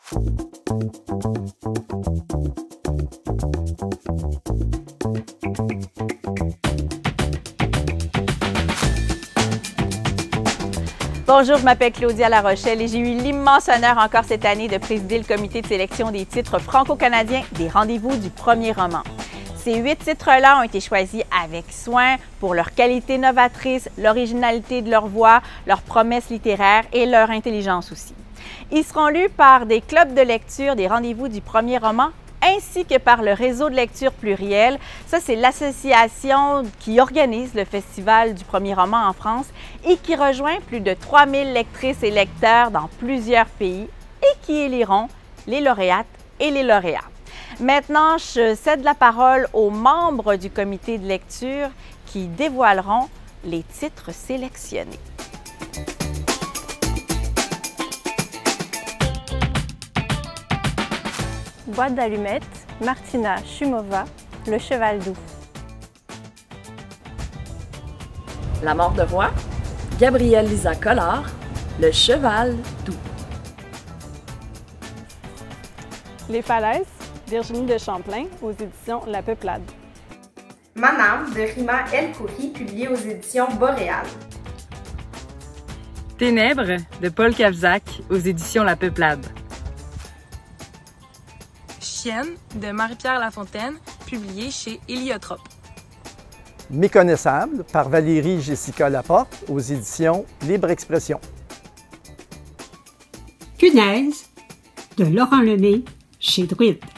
Bonjour, je m'appelle Claudia Larochelle et j'ai eu l'immense honneur encore cette année de présider le comité de sélection des titres franco-canadiens des Rendez-vous du premier roman. Ces 8 titres-là ont été choisis avec soin pour leur qualité novatrice, l'originalité de leur voix, leurs promesses littéraires et leur intelligence aussi. Ils seront lus par des clubs de lecture des Rendez-vous du premier roman ainsi que par le réseau de lecture pluriel. Ça, c'est l'association qui organise le Festival du premier roman en France et qui rejoint plus de 3000 lectrices et lecteurs dans plusieurs pays et qui éliront les lauréates et les lauréats. Maintenant, je cède la parole aux membres du comité de lecture qui dévoileront les titres sélectionnés. Boîte d'allumettes, Martina Shumova, Le cheval doux. La mort de voix, Gabrielle Lisa Collard, Le cheval doux. Les falaises, Virginie de Champlain, aux éditions La Peuplade. Manam de Rima El Khoury, publié aux éditions Boréal. Ténèbres de Paul Cavzac, aux éditions La Peuplade. Chienne de Marie-Pierre Lafontaine, publié chez Héliotrope. Méconnaissable par Valérie Jessica Laporte, aux éditions Libre Expression. Punaise de Laurent Lemay, chez Druide.